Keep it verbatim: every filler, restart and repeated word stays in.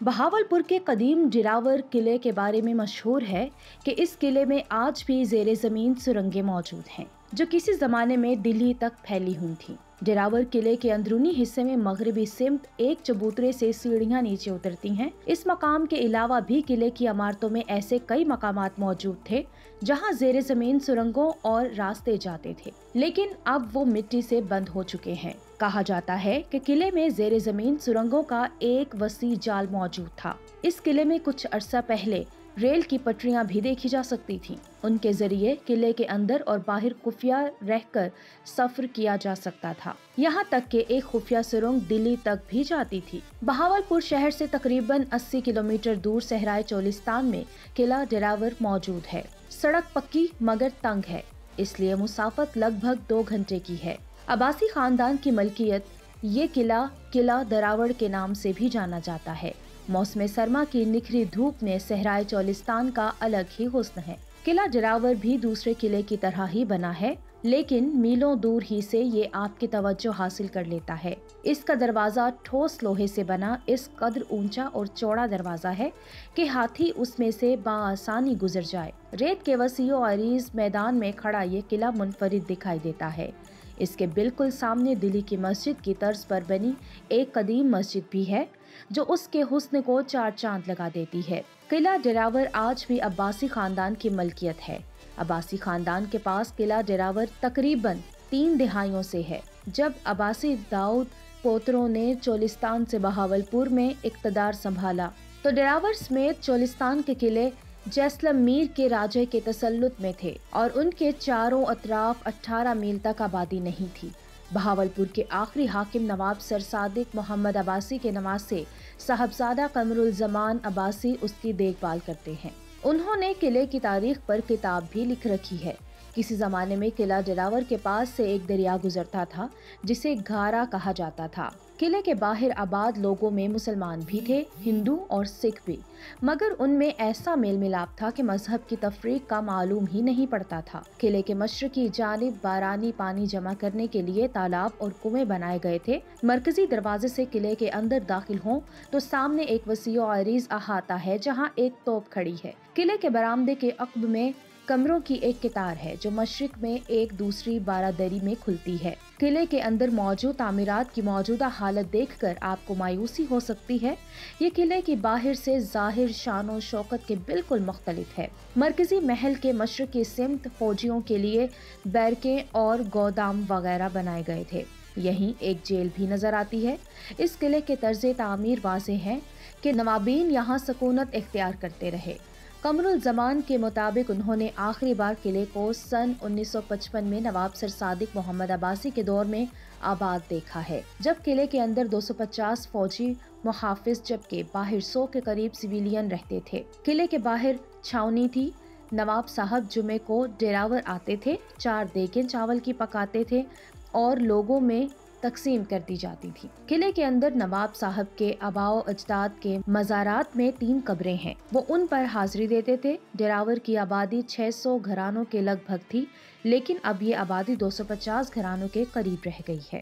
बहावलपुर के कदीम डिरावर किले के बारे में मशहूर है कि इस किले में आज भी जेरे जमीन सुरंगें मौजूद हैं, जो किसी जमाने में दिल्ली तक फैली हुई थीं। डिरावर किले के अंदरूनी हिस्से में मगरबी सिमत एक चबूतरे से सीढ़ियां नीचे उतरती हैं। इस मकाम के अलावा भी किले की इमारतों में ऐसे कई मकामात मौजूद थे जहां जेरे जमीन सुरंगों और रास्ते जाते थे, लेकिन अब वो मिट्टी से बंद हो चुके हैं। कहा जाता है कि किले में जेरे जमीन सुरंगों का एक वसी जाल मौजूद था। इस किले में कुछ अरसा पहले रेल की पटरियां भी देखी जा सकती थीं। उनके जरिए किले के अंदर और बाहर खुफिया रहकर सफर किया जा सकता था। यहाँ तक कि एक खुफिया सुरंग दिल्ली तक भी जाती थी। बहावलपुर शहर से तकरीबन अस्सी किलोमीटर दूर सहराए चोलिस्तान में किला डिरावर मौजूद है। सड़क पक्की मगर तंग है, इसलिए मुसाफत लगभग दो घंटे की है। अब्बासी खानदान की मलकियत ये किला किला डिरावर के नाम से भी जाना जाता है। मौसम सरमा की निखरी धूप में सहराए चोलिस्तान का अलग ही हुस्न है। किला डिरावर भी दूसरे किले की तरह ही बना है, लेकिन मीलों दूर ही से ये आपकी तवज्जो हासिल कर लेता है। इसका दरवाजा ठोस लोहे से बना इस कदर ऊंचा और चौड़ा दरवाजा है कि हाथी उसमें से बाआसानी गुजर जाए। रेत के वसीओ अरीज मैदान में खड़ा ये किला मुनफरिद दिखाई देता है। इसके बिल्कुल सामने दिल्ली की मस्जिद की तर्ज पर बनी एक कदीम मस्जिद भी है, जो उसके हुस्न को चार चांद लगा देती है। किला डिरावर आज भी अब्बासी खानदान की मलकियत है। अब्बासी खानदान के पास किला डिरावर तकरीबन तीन दिहाइयों से है। जब अब्बासी दाऊद पोतरों ने चोलिस्तान से बहावलपुर में इक्तदार संभाला, तो डिरावर समेत चोलिस्तान के किले जैसलमेर के राजे के तसल्लुत में थे और उनके चारों अतराफ अठारह मील तक आबादी नहीं थी। बहावलपुर के आखिरी हाकिम नवाब सर सादिक मोहम्मद अब्बासी के नवासे साहबजादा कमरुल जमान अब्बासी उसकी देखभाल करते हैं। उन्होंने किले की तारीख पर किताब भी लिख रखी है। किसी जमाने में किला डिरावर के पास से एक दरिया गुजरता था जिसे घारा कहा जाता था। किले के बाहर आबाद लोगों में मुसलमान भी थे, हिंदू और सिख भी, मगर उनमें ऐसा मेल मिलाप था कि मजहब की तफरीक का मालूम ही नहीं पड़ता था। किले के मशरकी जानिब बारानी पानी जमा करने के लिए तालाब और कुएं बनाए गए थे। मरकजी दरवाजे से किले के अंदर दाखिल हों तो सामने एक वसीओ अरीज अहाता है जहाँ एक तोप खड़ी है। किले के बरामदे के अक्ब में कमरों की एक कतार है जो मशरिक में एक दूसरी बारादरी में खुलती है। किले के अंदर मौजूद तामीरात की मौजूदा हालत देखकर आपको मायूसी हो सकती है। ये किले की बाहर से जाहिर शान शौकत के बिल्कुल मुख्तलिफ है। मरकजी महल के मशरकी सिमत फौजियों के लिए बैरकें और गोदाम वगैरह बनाए गए थे। यहीं एक जेल भी नजर आती है। इस किले के तर्ज तामीर वाज़ेह है कि नवाबीन यहाँ सकूनत इख्तियार करते रहे। कमरुल जमान के मुताबिक उन्होंने आखिरी बार किले को सन उन्नीस सौ पचपन में नवाब सर सादिक मोहम्मद अब्बासी के दौर में आबाद देखा है, जब किले के अंदर दो सौ पचास फौजी मुहाफिज जबकि बाहर सौ के करीब सिविलियन रहते थे। किले के बाहर छावनी थी। नवाब साहब जुमे को डिरावर आते थे, चार देगें चावल की पकाते थे और लोगों में तकसीम कर दी जाती थी। किले के अंदर नवाब साहब के आबाओ अजदाद के मज़ारात में तीन कब्रें हैं, वो उन पर हाजिरी देते थे। डिरावर की आबादी छह सौ घरानों के लगभग थी, लेकिन अब ये आबादी दो सौ पचास घरानों के करीब रह गई है।